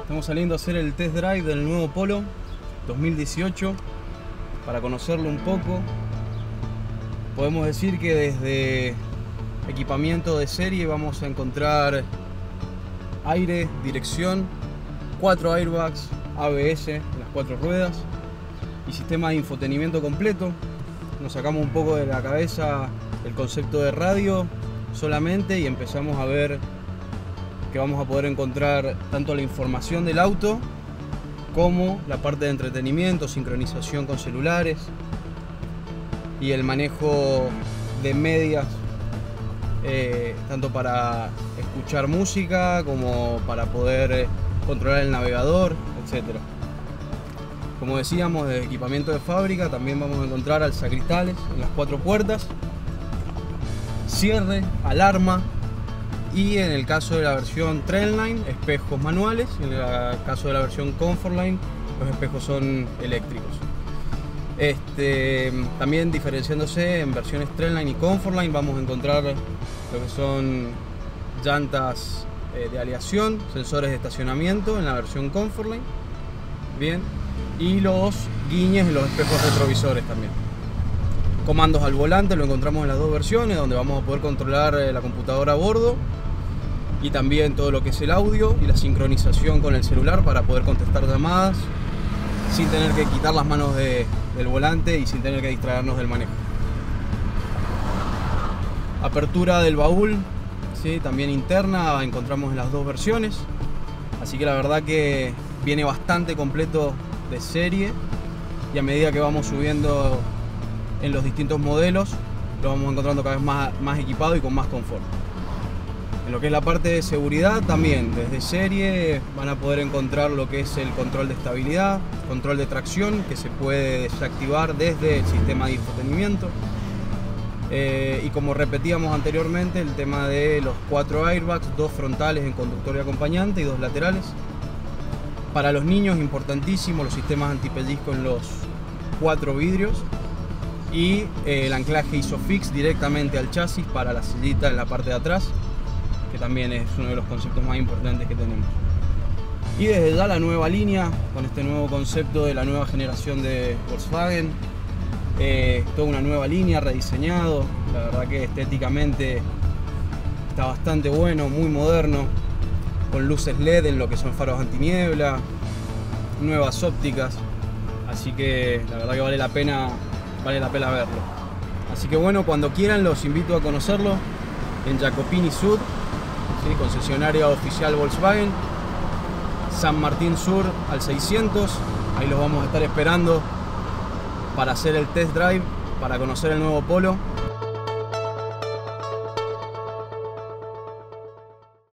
Estamos saliendo a hacer el test drive del nuevo Polo 2018 para conocerlo un poco. Podemos decir que desde equipamiento de serie vamos a encontrar aire, dirección, 4 airbags, ABS en las 4 ruedas y sistema de infotenimiento completo. Nos sacamos un poco de la cabeza el concepto de radio solamente y empezamos a ver que vamos a poder encontrar tanto la información del auto como la parte de entretenimiento, sincronización con celulares y el manejo de medias, tanto para escuchar música como para poder controlar el navegador, etc. Como decíamos, de equipamiento de fábrica también vamos a encontrar alzacristales en las 4 puertas, cierre, alarma y en el caso de la versión Trendline, espejos manuales. En el caso de la versión Comfortline, los espejos son eléctricos. También diferenciándose en versiones Trendline y Comfortline vamos a encontrar lo que son llantas de aleación, sensores de estacionamiento en la versión Comfortline, bien, y los guiñes en los espejos retrovisores también. Comandos al volante lo encontramos en las 2 versiones, donde vamos a poder controlar la computadora a bordo y también todo lo que es el audio y la sincronización con el celular para poder contestar llamadas sin tener que quitar las manos del volante y sin tener que distraernos del manejo. Apertura del baúl, ¿sí? También interna, encontramos en las 2 versiones, así que la verdad que viene bastante completo de serie y a medida que vamos subiendo en los distintos modelos lo vamos encontrando cada vez más equipado y con más confort. En lo que es la parte de seguridad también, desde serie van a poder encontrar lo que es el control de estabilidad, control de tracción que se puede desactivar desde el sistema de infotenimiento. Y como repetíamos anteriormente, el tema de los 4 airbags, 2 frontales en conductor y acompañante y 2 laterales. Para los niños, importantísimo, los sistemas antipellizco en los 4 vidrios y el anclaje ISOFIX directamente al chasis para la sillita en la parte de atrás, que también es uno de los conceptos más importantes que tenemos. Y desde ya la nueva línea, con este nuevo concepto de la nueva generación de Volkswagen, toda una nueva línea, rediseñado, la verdad que estéticamente está bastante bueno, muy moderno, con luces LED en lo que son faros antiniebla, nuevas ópticas, así que la verdad que vale la pena verlo. Así que bueno, cuando quieran los invito a conocerlo en Jacopini Sur, ¿sí? Concesionaria oficial Volkswagen, San Martín Sur al 600, ahí los vamos a estar esperando para hacer el test drive, para conocer el nuevo Polo.